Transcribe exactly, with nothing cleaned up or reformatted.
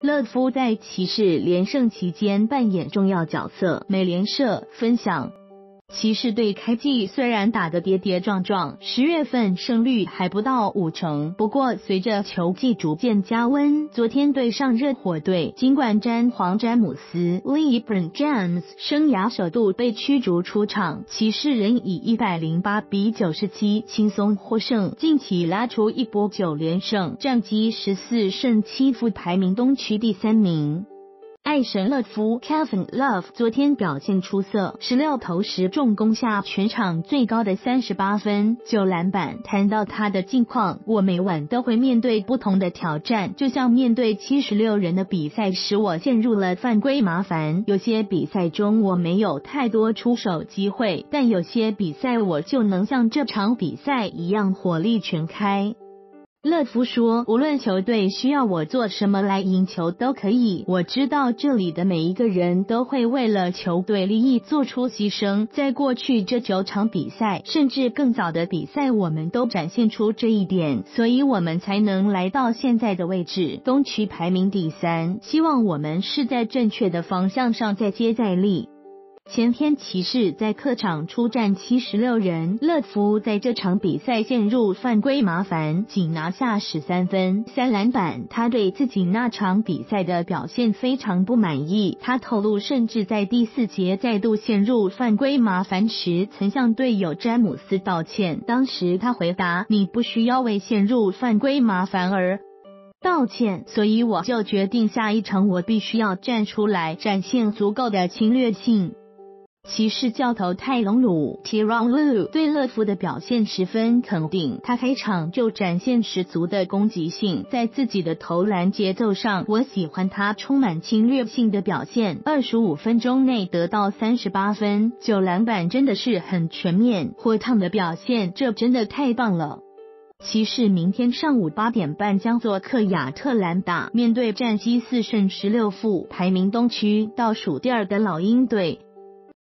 勒夫在骑士连胜期间扮演重要角色。美联社分享，骑士队开季虽然打得跌跌撞撞，十月份胜率还不到五成，不过随着球季逐渐加温，昨天对上热火队，尽管詹皇詹姆斯 LeBron James 生涯首度被驱逐出场，骑士仍以一百零八比九十七轻松获胜，近期拉出一波九连胜，战绩十四胜七负，排名东区第三名。爱神勒夫 Kevin Love 昨天表现出色，十六投十中攻下全场最高的三十八分九篮板。谈到他的近况，我每晚都会面对不同的挑战，就像面对七十六人的比赛时我陷入了犯规麻烦，有些比赛中我没有太多出手机会，但有些比赛我就能像这场比赛一样火力全开。勒夫说，无论球队需要我做什么来赢球都可以，我知道这里的每一个人都会为了球队利益做出牺牲，在过去这九场比赛甚至更早的比赛我们都展现出这一点，所以我们才能来到现在的位置，东区排名第三，希望我们是在正确的方向上再接再厉。前天骑士在客场出战七十六人，勒夫在这场比赛陷入犯规麻烦，仅拿下十三分三篮板。他对自己那场比赛的表现非常不满意，他透露甚至在第四节再度陷入犯规麻烦时曾向队友詹姆斯道歉，当时他回答，你不需要为陷入犯规麻烦而道歉，所以我就决定下一场我必须要站出来展现足够的侵略性。骑士教头泰隆鲁 Tyronn Lue 对勒夫的表现十分肯定，他开场就展现十足的攻击性，在自己的投篮节奏上，我喜欢他充满侵略性的表现，二十五分钟内得到三十八分九篮板，真的是很全面火烫的表现，这真的太棒了。骑士明天上午八点半将做客亚特兰大，面对战绩四胜十六负，排名东区倒数第二的老鹰队。